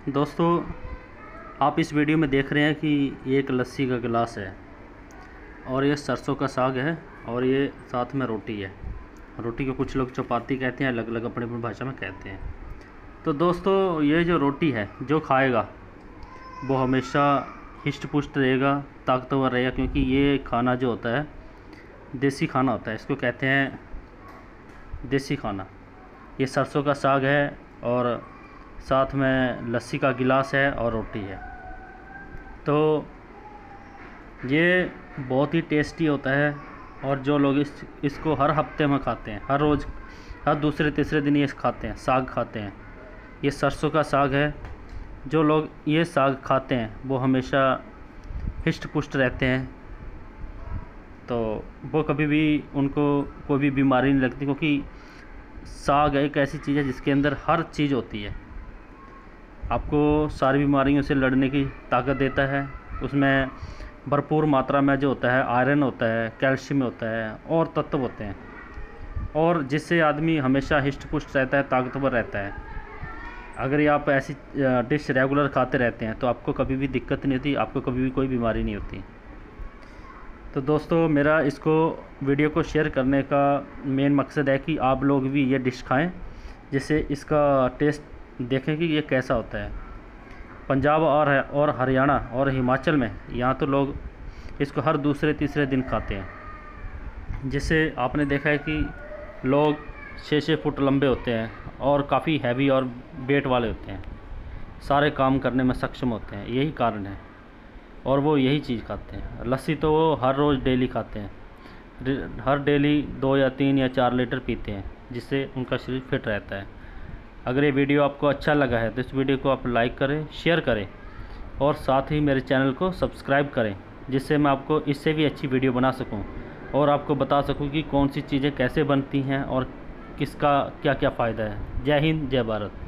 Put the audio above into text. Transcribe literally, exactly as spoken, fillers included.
दोस्तों, आप इस वीडियो में देख रहे हैं कि ये एक लस्सी का गिलास है और ये सरसों का साग है और ये साथ में रोटी है। रोटी को कुछ लोग चपाती कहते हैं, अलग अलग अपनी अपनी भाषा में कहते हैं। तो दोस्तों, ये जो रोटी है जो खाएगा वो हमेशा हिष्ट पुष्ट रहेगा, ताकतवर रहेगा, क्योंकि ये खाना जो होता है देसी खाना होता है। इसको कहते हैं देसी खाना। ये सरसों का साग है और साथ में लस्सी का गिलास है और रोटी है। तो ये बहुत ही टेस्टी होता है और जो लोग इस इसको हर हफ्ते में खाते हैं, हर रोज़, हर दूसरे तीसरे दिन ये खाते हैं, साग खाते हैं। ये सरसों का साग है। जो लोग ये साग खाते हैं वो हमेशा हिष्ट पुष्ट रहते हैं। तो वो कभी भी उनको कोई भी बीमारी नहीं लगती, क्योंकि साग एक ऐसी चीज़ है जिसके अंदर हर चीज़ होती है। आपको सारी बीमारियों से लड़ने की ताकत देता है। उसमें भरपूर मात्रा में जो होता है आयरन होता है, कैल्शियम होता है और तत्व होते हैं, और जिससे आदमी हमेशा हिष्ट पुष्ट रहता है, ताकतवर रहता है। अगर ये आप ऐसी डिश रेगुलर खाते रहते हैं तो आपको कभी भी दिक्कत नहीं होती, आपको कभी भी कोई बीमारी नहीं होती। तो दोस्तों, मेरा इसको वीडियो को शेयर करने का मेन मकसद है कि आप लोग भी ये डिश खाएं, जिससे इसका टेस्ट देखें कि ये कैसा होता है। पंजाब और और हरियाणा और हिमाचल में यहाँ तो लोग इसको हर दूसरे तीसरे दिन खाते हैं, जिससे आपने देखा है कि लोग छः छः फुट लंबे होते हैं और काफ़ी हैवी और वेट वाले होते हैं, सारे काम करने में सक्षम होते हैं। यही कारण है, और वो यही चीज़ खाते हैं। लस्सी तो वो हर रोज़ डेली खाते हैं, हर डेली दो या तीन या चार लीटर पीते हैं, जिससे उनका शरीर फिट रहता है। अगर ये वीडियो आपको अच्छा लगा है तो इस वीडियो को आप लाइक करें, शेयर करें और साथ ही मेरे चैनल को सब्सक्राइब करें, जिससे मैं आपको इससे भी अच्छी वीडियो बना सकूं और आपको बता सकूं कि कौन सी चीज़ें कैसे बनती हैं और किसका क्या क्या फ़ायदा है। जय हिंद, जय भारत।